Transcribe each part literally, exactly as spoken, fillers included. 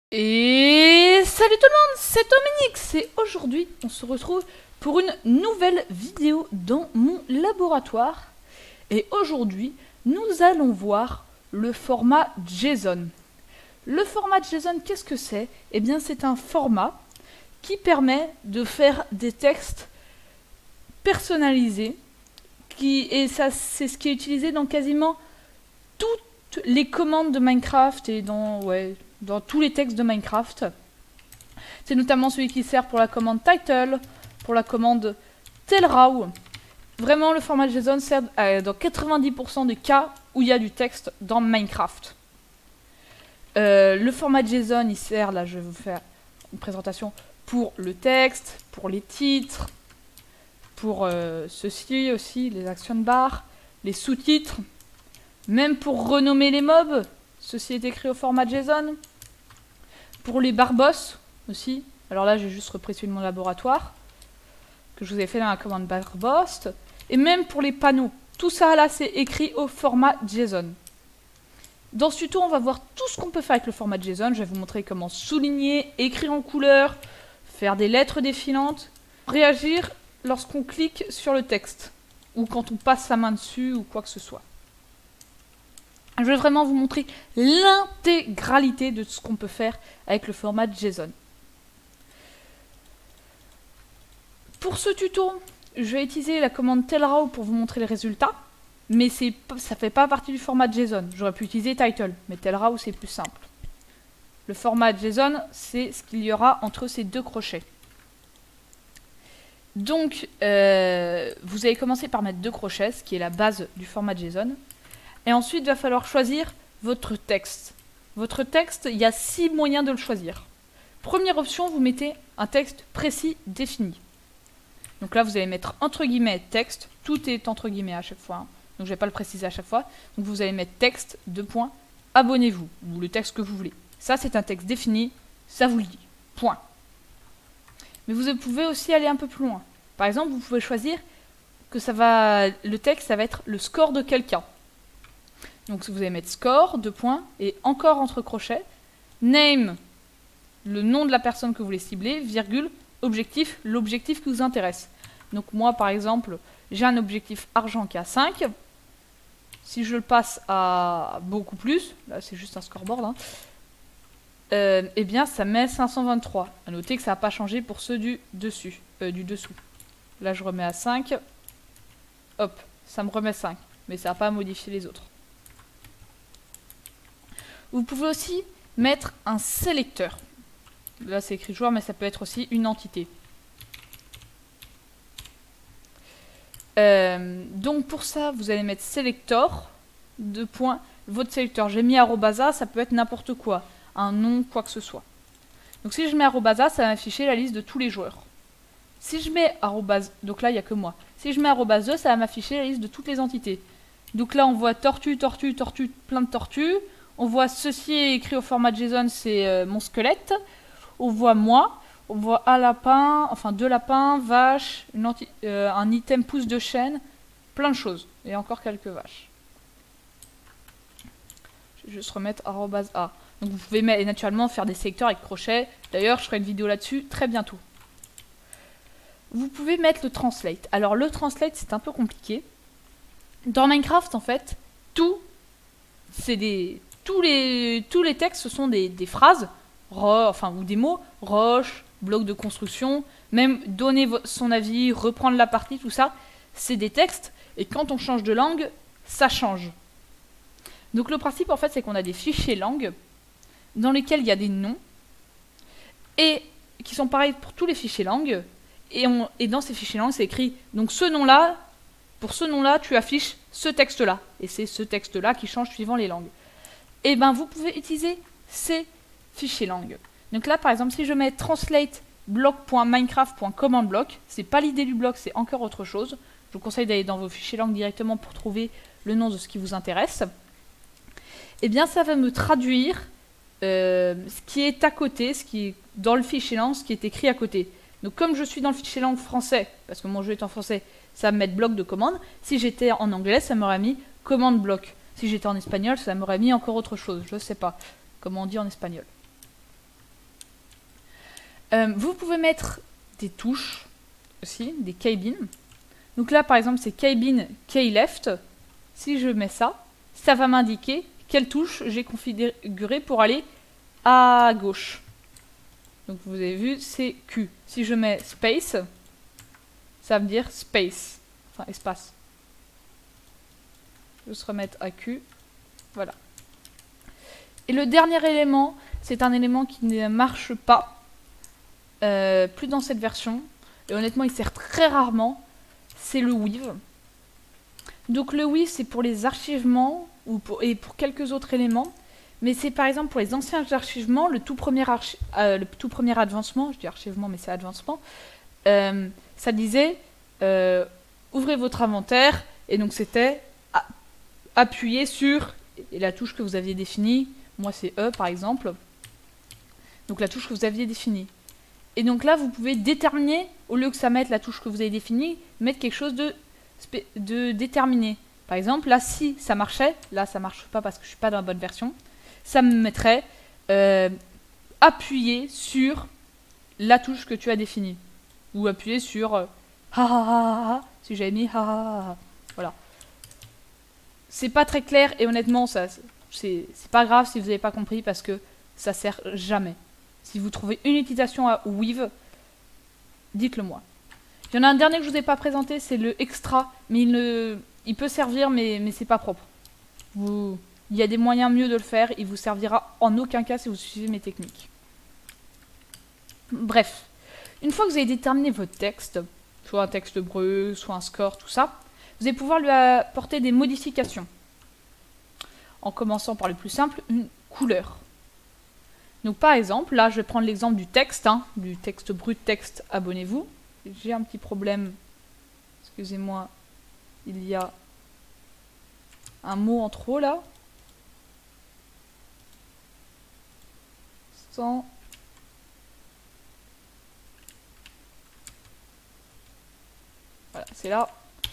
Et salut tout le monde, c'est Dominix et aujourd'hui on se retrouve pour une nouvelle vidéo dans mon laboratoire. Et aujourd'hui nous allons voir le format JSON. Le format JSON, qu'est-ce que c'est? Eh bien c'est un format qui permet de faire des textes personnalisés qui, et ça c'est ce qui est utilisé dans quasiment toutes les commandes de Minecraft et dans... ouais, dans tous les textes de Minecraft. C'est notamment celui qui sert pour la commande title, pour la commande tellraw. Vraiment, le format JSON sert à, dans quatre-vingt-dix pour cent des cas où il y a du texte dans Minecraft. Euh, le format JSON, il sert, là je vais vous faire une présentation, pour le texte, pour les titres, pour euh, ceci aussi, les action bars, les sous-titres, même pour renommer les mobs. Ceci est écrit au format JSON. Pour les barboss aussi. Alors là, j'ai juste repris celui de mon laboratoire que je vous ai fait dans la commande barboss. Et même pour les panneaux. Tout ça là, c'est écrit au format JSON. Dans ce tuto, on va voir tout ce qu'on peut faire avec le format JSON. Je vais vous montrer comment souligner, écrire en couleur, faire des lettres défilantes, réagir lorsqu'on clique sur le texte ou quand on passe sa main dessus ou quoi que ce soit. Je vais vraiment vous montrer l'intégralité de ce qu'on peut faire avec le format JSON. Pour ce tuto, je vais utiliser la commande tellraw pour vous montrer les résultats, mais ça ne fait pas partie du format JSON. J'aurais pu utiliser title, mais tellraw c'est plus simple. Le format JSON, c'est ce qu'il y aura entre ces deux crochets. Donc, euh, vous allez commencer par mettre deux crochets, ce qui est la base du format JSON. Et ensuite, il va falloir choisir votre texte. Votre texte, il y a six moyens de le choisir. Première option, vous mettez un texte précis défini. Donc là, vous allez mettre entre guillemets texte. Tout est entre guillemets à chaque fois. Hein. Donc je ne vais pas le préciser à chaque fois. Donc vous allez mettre texte, deux points, abonnez-vous. Ou le texte que vous voulez. Ça, c'est un texte défini. Ça vous le dit. Point. Mais vous pouvez aussi aller un peu plus loin. Par exemple, vous pouvez choisir que ça va, le texte, ça va être le score de quelqu'un. Donc vous allez mettre score, deux points, et encore entre crochets, name, le nom de la personne que vous voulez cibler, virgule, objectif, l'objectif qui vous intéresse. Donc moi par exemple, j'ai un objectif argent qui a cinq. Si je le passe à beaucoup plus, là c'est juste un scoreboard, hein, euh, eh bien ça met cinq cent vingt-trois. À noter que ça n'a pas changé pour ceux du dessus, euh, du dessous. Là je remets à cinq, hop, ça me remet cinq, mais ça n'a pas modifié les autres. Vous pouvez aussi mettre un sélecteur. Là, c'est écrit joueur, mais ça peut être aussi une entité. Euh, donc, pour ça, vous allez mettre selector, deux points, votre sélecteur. J'ai mis arrobasa, ça peut être n'importe quoi. Un nom, quoi que ce soit. Donc, si je mets arrobasa, ça va m'afficher la liste de tous les joueurs. Si je mets arrobase, donc là, il n'y a que moi. Si je mets arrobase deux, ça va m'afficher la liste de toutes les entités. Donc là, on voit tortue, tortue, tortue, plein de tortues. On voit ceci est écrit au format JSON, c'est euh, mon squelette. On voit moi. On voit un lapin, enfin deux lapins, vaches, une euh, un item pouce de chaîne, plein de choses. Et encore quelques vaches. Je vais juste remettre arobase A. Donc vous pouvez naturellement faire des sélecteurs avec crochet. D'ailleurs, je ferai une vidéo là-dessus très bientôt. Vous pouvez mettre le translate. Alors le translate, c'est un peu compliqué. Dans Minecraft, en fait, tout, c'est des... Tous les, tous les textes, ce sont des, des phrases, ro, enfin, ou des mots, roche, bloc de construction, même donner son avis, reprendre la partie, tout ça, c'est des textes, et quand on change de langue, ça change. Donc le principe, en fait, c'est qu'on a des fichiers langues, dans lesquels il y a des noms, et qui sont pareils pour tous les fichiers langues, et, on, et dans ces fichiers langues, c'est écrit, donc ce nom-là, pour ce nom-là, tu affiches ce texte-là, et c'est ce texte-là qui change suivant les langues. Et ben vous pouvez utiliser ces fichiers langues. Donc là par exemple si je mets translate bloc.minecraft.commandblock, c'est pas l'idée du bloc, c'est encore autre chose. Je vous conseille d'aller dans vos fichiers langues directement pour trouver le nom de ce qui vous intéresse. Et bien ça va me traduire euh, ce qui est à côté, ce qui est dans le fichier langue, ce qui est écrit à côté. Donc comme je suis dans le fichier langue français, parce que mon jeu est en français, ça va me mettre bloc de commande. Si j'étais en anglais, ça m'aurait mis commande bloc. Si j'étais en espagnol, ça m'aurait mis encore autre chose. Je sais pas comment on dit en espagnol. Euh, vous pouvez mettre des touches aussi, des keybin. Donc là, par exemple, c'est keybin keyleft. Si je mets ça, ça va m'indiquer quelle touche j'ai configurée pour aller à gauche. Donc vous avez vu, c'est Q. Si je mets space, ça veut dire space, enfin espace. Je vais se remettre à Q. Voilà. Et le dernier élément, c'est un élément qui ne marche pas, euh, plus dans cette version. Et honnêtement, il sert très rarement. C'est le weave. Donc le weave, c'est pour les archivements ou pour, et pour quelques autres éléments. Mais c'est par exemple pour les anciens archivements, le tout premier, archi euh, le tout premier advancement, je dis archivement mais c'est advancement, euh, ça disait euh, ouvrez votre inventaire, et donc c'était appuyer sur et la touche que vous aviez définie, moi c'est E par exemple, donc la touche que vous aviez définie. Et donc là vous pouvez déterminer, au lieu que ça mette la touche que vous avez définie, mettre quelque chose de, de déterminé. Par exemple là si ça marchait, là ça marche pas parce que je suis pas dans la bonne version, ça me mettrait euh, appuyer sur la touche que tu as définie. Ou appuyer sur euh, ha ha ha ha, si j'avais mis ha ha ha. Voilà. C'est pas très clair et honnêtement, ça c'est pas grave si vous n'avez pas compris parce que ça sert jamais. Si vous trouvez une utilisation à weave, dites-le moi. Il y en a un dernier que je vous ai pas présenté, c'est le extra, mais il, ne, il peut servir, mais, mais c'est pas propre. Vous... Il y a des moyens mieux de le faire, il vous servira en aucun cas si vous suivez mes techniques. Bref, une fois que vous avez déterminé votre texte, soit un texte brut, soit un score, tout ça, vous allez pouvoir lui apporter des modifications. En commençant par le plus simple, une couleur. Donc par exemple, là je vais prendre l'exemple du texte, hein, du texte brut, texte, abonnez-vous. J'ai un petit problème, excusez-moi, il y a un mot en trop là. Voilà, c'est là.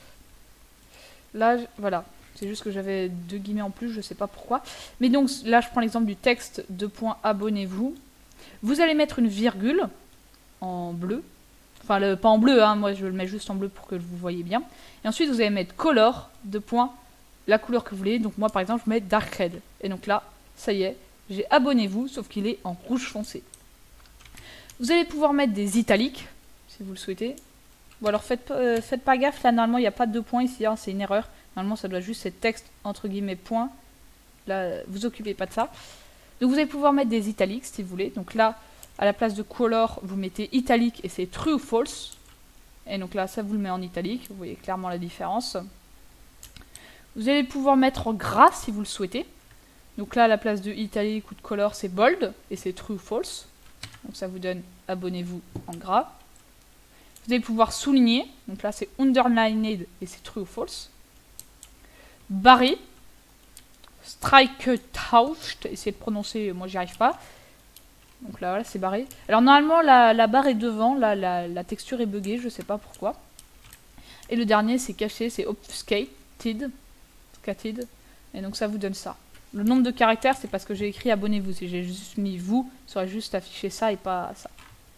Là, voilà. C'est juste que j'avais deux guillemets en plus, je sais pas pourquoi. Mais donc, là, je prends l'exemple du texte, deux points, abonnez-vous. Vous allez mettre une virgule en bleu. Enfin, le, pas en bleu, hein, moi je le mets juste en bleu pour que vous voyez bien. Et ensuite, vous allez mettre color, deux points, la couleur que vous voulez. Donc moi, par exemple, je mets dark red. Et donc là, ça y est, j'ai abonnez-vous, sauf qu'il est en rouge foncé. Vous allez pouvoir mettre des italiques, si vous le souhaitez. Bon alors faites, euh, faites pas gaffe, là normalement il n'y a pas de deux points ici, hein, c'est une erreur. Normalement ça doit juste être texte entre guillemets point. Là, vous occupez pas de ça. Donc vous allez pouvoir mettre des italiques si vous voulez. Donc là, à la place de color, vous mettez italique et c'est true ou false. Et donc là, ça vous le met en italique, vous voyez clairement la différence. Vous allez pouvoir mettre en gras si vous le souhaitez. Donc là, à la place de italique ou de color, c'est bold et c'est true ou false. Donc ça vous donne abonnez-vous en gras. Vous allez pouvoir souligner. Donc là, c'est underlined et c'est true ou false. Barré. Strike out. Essayez de prononcer, moi j'y arrive pas. Donc là, voilà, c'est barré. Alors normalement, la, la barre est devant. Là, la, la texture est buggée, je sais pas pourquoi. Et le dernier, c'est caché, c'est obfuscated. Obfuscated. Et donc ça vous donne ça. Le nombre de caractères, c'est parce que j'ai écrit abonnez-vous. Si j'ai juste mis vous, ça aurait juste affiché ça et pas ça.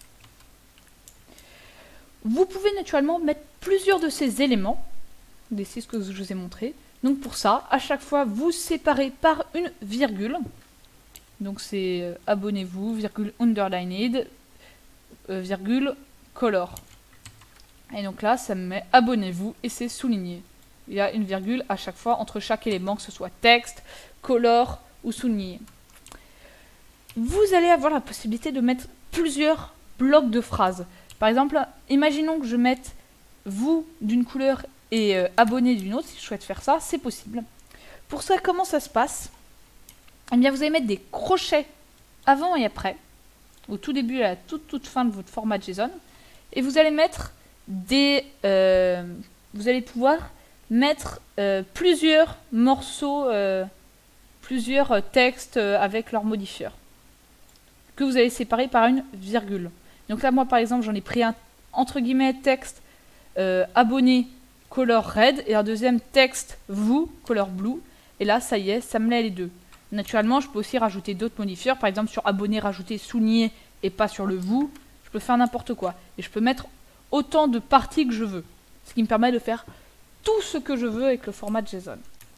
Vous pouvez naturellement mettre plusieurs de ces éléments, des six que je vous ai montrés. Donc pour ça, à chaque fois, vous séparez par une virgule. Donc c'est euh, abonnez-vous, virgule underlined, euh, virgule color. Et donc là, ça me met abonnez-vous et c'est souligné. Il y a une virgule à chaque fois entre chaque élément, que ce soit texte, color ou souligné. Vous allez avoir la possibilité de mettre plusieurs blocs de phrases. Par exemple, imaginons que je mette vous d'une couleur et euh, abonné d'une autre. Si je souhaite faire ça, c'est possible. Pour ça, comment ça se passe? Eh bien, vous allez mettre des crochets avant et après, au tout début et à la toute, toute fin de votre format JSON. Et vous allez mettre des... Euh, vous allez pouvoir mettre euh, plusieurs morceaux, euh, plusieurs textes euh, avec leurs modifieurs, que vous allez séparer par une virgule. Donc là, moi, par exemple, j'en ai pris un, entre guillemets, texte euh, abonné, color red, et un deuxième texte, vous, color blue. Et là, ça y est, ça me met les deux. Naturellement, je peux aussi rajouter d'autres modifieurs. Par exemple, sur abonné, rajouter souligné et pas sur le vous. Je je peux faire n'importe quoi. Et je peux mettre autant de parties que je veux. Ce qui me permet de faire tout ce que je veux avec le format JSON.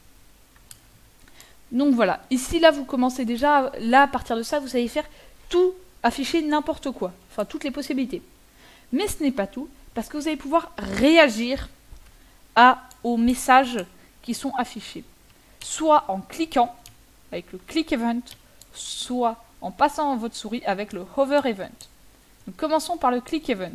Donc voilà, ici là vous commencez déjà, là à partir de ça vous savez faire tout, afficher n'importe quoi, enfin toutes les possibilités. Mais ce n'est pas tout, parce que vous allez pouvoir réagir à, aux messages qui sont affichés. Soit en cliquant, avec le click event, soit en passant votre souris avec le hover event. Donc commençons par le click event.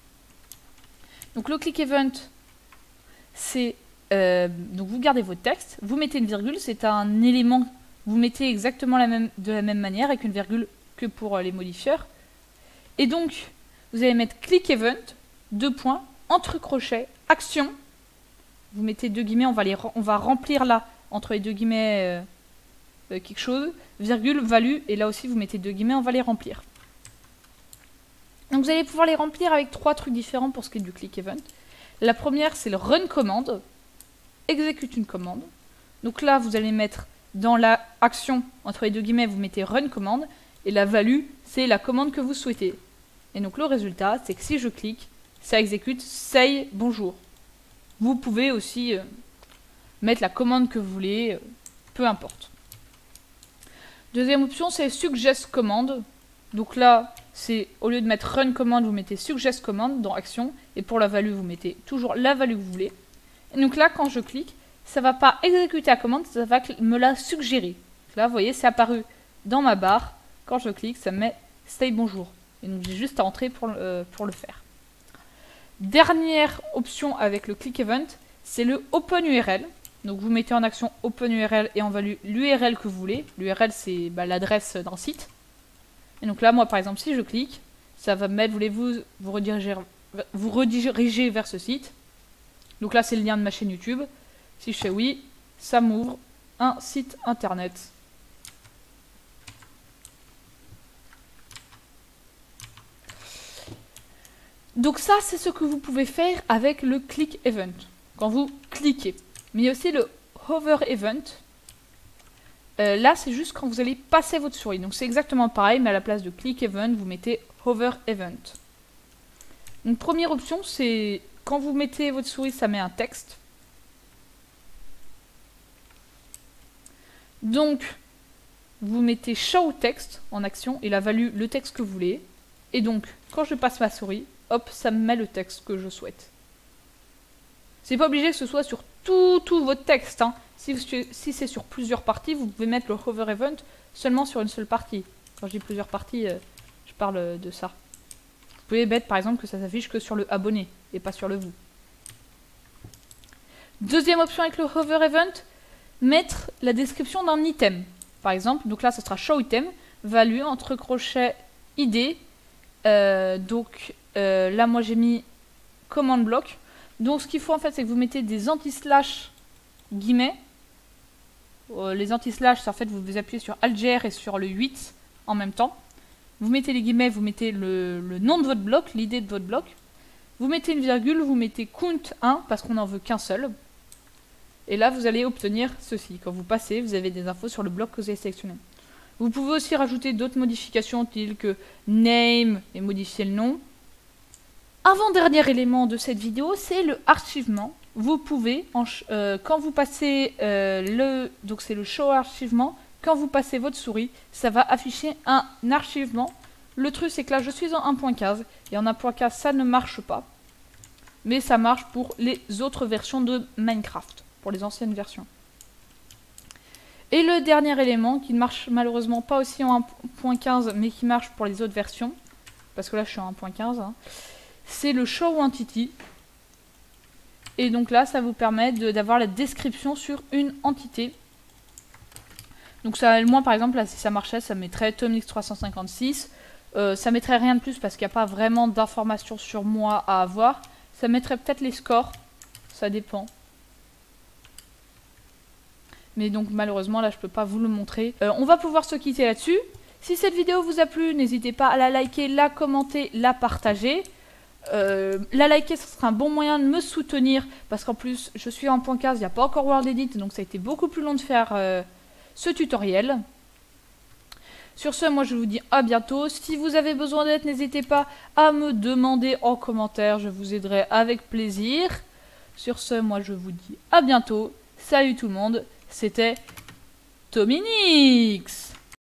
Donc le click event, c'est... Euh, donc vous gardez votre texte, vous mettez une virgule, c'est un élément, vous mettez exactement la même, de la même manière avec une virgule que pour euh, les modifieurs. Et donc, vous allez mettre click event, deux points, entre crochets, action. Vous mettez deux guillemets, on va, les, on va remplir là, entre les deux guillemets, euh, euh, quelque chose, virgule, value, et là aussi vous mettez deux guillemets, on va les remplir. Donc vous allez pouvoir les remplir avec trois trucs différents pour ce qui est du click event. La première, c'est le run commande. Exécute une commande. Donc là, vous allez mettre dans la action, entre les deux guillemets, vous mettez run commande, et la value, c'est la commande que vous souhaitez. Et donc le résultat, c'est que si je clique, ça exécute say bonjour. Vous pouvez aussi euh, mettre la commande que vous voulez, euh, peu importe. Deuxième option, c'est suggest commande. Donc là, c'est au lieu de mettre run commande, vous mettez suggest commande dans action, et pour la value, vous mettez toujours la value que vous voulez. Et donc là, quand je clique, ça ne va pas exécuter la commande, ça va me la suggérer. Donc là, vous voyez, c'est apparu dans ma barre. Quand je clique, ça me met say bonjour. Et donc j'ai juste à entrer pour, euh, pour le faire. Dernière option avec le click event, c'est le open U R L. Donc vous mettez en action open U R L et en value l'U R L que vous voulez. L'U R L, c'est bah, l'adresse d'un site. Et donc là, moi par exemple, si je clique, ça va me mettre, voulez-vous vous rediriger, vous rediriger vers ce site. Donc là, c'est le lien de ma chaîne YouTube. Si je fais oui, ça m'ouvre un site internet. Donc ça, c'est ce que vous pouvez faire avec le click event, quand vous cliquez. Mais il y a aussi le hover event. Euh, là, c'est juste quand vous allez passer votre souris. Donc c'est exactement pareil, mais à la place de click event, vous mettez hover event. Donc première option, c'est quand vous mettez votre souris, ça met un texte. Donc, vous mettez show text en action, et la value, le texte que vous voulez. Et donc, quand je passe ma souris, hop, ça me met le texte que je souhaite. C'est pas obligé que ce soit sur tout, tout votre texte. Hein. Si, si c'est sur plusieurs parties, vous pouvez mettre le hover event seulement sur une seule partie. Quand je dis plusieurs parties, euh, je parle de ça. Vous pouvez mettre par exemple que ça s'affiche que sur le abonné et pas sur le vous. Deuxième option avec le hover event, mettre la description d'un item. Par exemple, donc là, ce sera show item, value entre crochets I D. Euh, donc euh, là, moi j'ai mis command block. Donc ce qu'il faut en fait, c'est que vous mettez des anti-slash guillemets. Euh, les anti-slash, c'est en fait, vous, vous appuyez sur Alt G R et sur le huit en même temps. Vous mettez les guillemets, vous mettez le, le nom de votre bloc, l'idée de votre bloc. Vous mettez une virgule, vous mettez count un parce qu'on n'en veut qu'un seul. Et là, vous allez obtenir ceci. Quand vous passez, vous avez des infos sur le bloc que vous avez sélectionné. Vous pouvez aussi rajouter d'autres modifications telles que name et modifier le nom. Avant-dernier élément de cette vidéo, c'est le archivement. Vous pouvez, en, euh, quand vous passez euh, le... Donc c'est le show archivement. Quand vous passez votre souris, ça va afficher un archivement. Le truc, c'est que là, je suis en un point quinze. Et en un point quinze, ça ne marche pas. Mais ça marche pour les autres versions de Minecraft. Pour les anciennes versions. Et le dernier élément, qui ne marche malheureusement pas aussi en un point quinze, mais qui marche pour les autres versions, parce que là je suis en un point quinze, hein, c'est le show entity. Et donc là, ça vous permet d'avoir la description sur une entité. Donc ça, moi par exemple, là, si ça marchait, ça mettrait Tomix trois cent cinquante-six. Euh, ça mettrait rien de plus parce qu'il n'y a pas vraiment d'informations sur moi à avoir. Ça mettrait peut-être les scores, ça dépend. Mais donc malheureusement là je peux pas vous le montrer. Euh, on va pouvoir se quitter là-dessus. Si cette vidéo vous a plu, n'hésitez pas à la liker, la commenter, la partager. Euh, la liker, ce sera un bon moyen de me soutenir. Parce qu'en plus je suis en point quinze, il n'y a pas encore World Edit. Donc ça a été beaucoup plus long de faire euh, ce tutoriel. Sur ce, moi je vous dis à bientôt. Si vous avez besoin d'aide, n'hésitez pas à me demander en commentaire. Je vous aiderai avec plaisir. Sur ce, moi je vous dis à bientôt. Salut tout le monde. C'était Tominix.